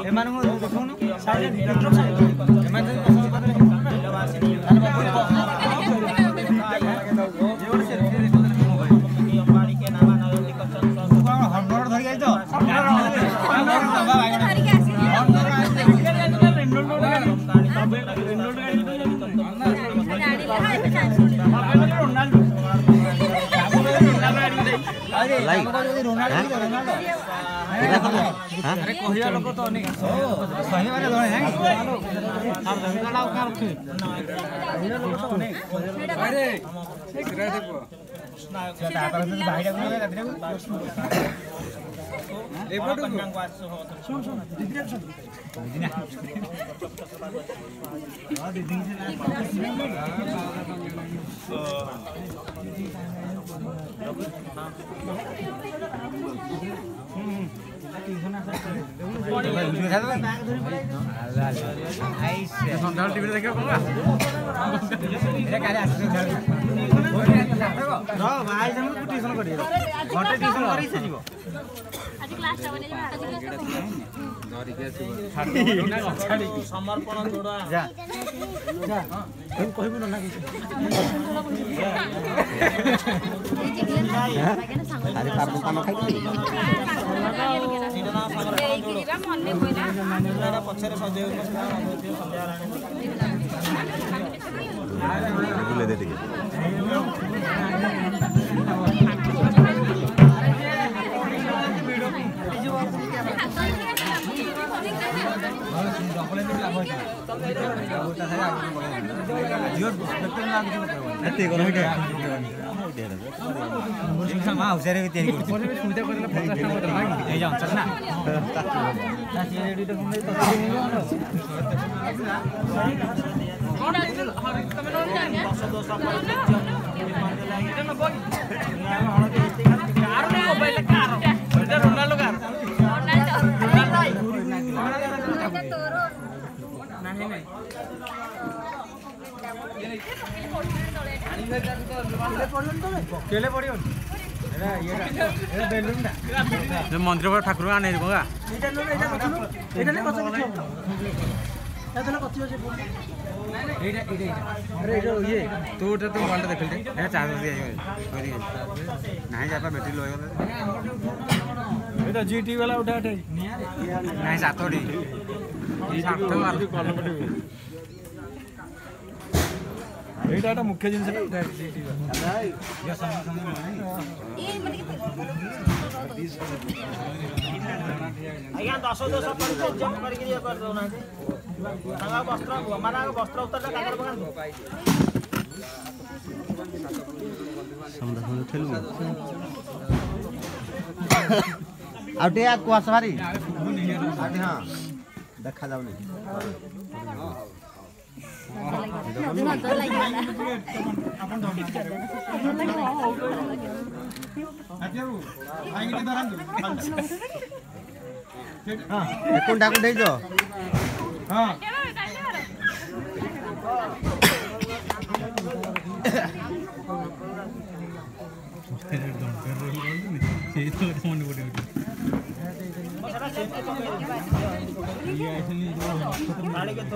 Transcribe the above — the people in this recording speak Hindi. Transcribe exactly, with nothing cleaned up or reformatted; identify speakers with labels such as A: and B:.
A: ଏମାନଙ୍କୁ ଦେଖୁନୁ ସାଇଡ୍ ନେଟୱାର୍କ ସାଇଡ୍ ଏମାନେ ପସନ୍ଦ କରିଲେ ତାର ବାବୁ ଯେଉଠି ସେଲ୍ଫି ଦେଖୁଛନ୍ତି ମୋବାଇଲ ଅମ୍ବାଡି କେ ନାମା ନୟନ୍ତି କଚନ ସୁ କଣ ହଣ୍ଡର ଧରି ଆଇଛ ହଣ୍ଡର ଧରି ଆସି ହଣ୍ଡର ଆସି ରେନୋଲ୍ଡ ଗାଡି ରେନୋଲ୍ଡ ଗାଡି ରୋନାଲ୍ଡୋ अरे रोनाल्डो रोनाल्डो अरे कहिया लोक तो नहीं सही वाले दोने हैं और जमीन लाओ का रखे कहिया लोक तो नहीं अरे सिरा देखो ता पर से भाईडा को लगा दे एपटो सुन सुन दीदी सुन दीदी ना हां दीदी सन्ध्या टीवी देखियो कोला ए काले आसी भाई हम ट्यूशन करियो घंटे ट्यूशन करी से जीवो आज क्लास टा बने आज क्लास धरि के छाड़ी समर्पण जोड़ा जा जा हम कहबो ना कि अरे पाप काम खाइ सीधा समर्पण जोड़ा मन कोइला पछरे सजे संध्या ले दे ठीक केले पड़ियो एरा ये एरा बेलून दा जे मंदिर पर ठाकुर आने गगा एटा न एटा कथु एटा ने कथु एटा ने कथु जे एटा एटा अरे एटा ये तू तो तो वाला देखल दे ए चार्ज दिया करी नाही जापा बैटरी लय गले एटा जीटी वाला उठा उठा नाही सातोडी सात मार एटा मुख्य जिनस उठा जीटी वाला ये समय समय ए आया दस दस पर जम करके ये कर दो ना तांगा वस्त्र हमारा वस्त्र उतर का कागर बगन समझ समझ ठेलु आउटे आ कुआ सवारी आटे हां देखा जाउ नहीं नदी न तो लाइला अपन दो आजू आइगे धरन हां कोन डाकू देई जो हां गाड़ी के तो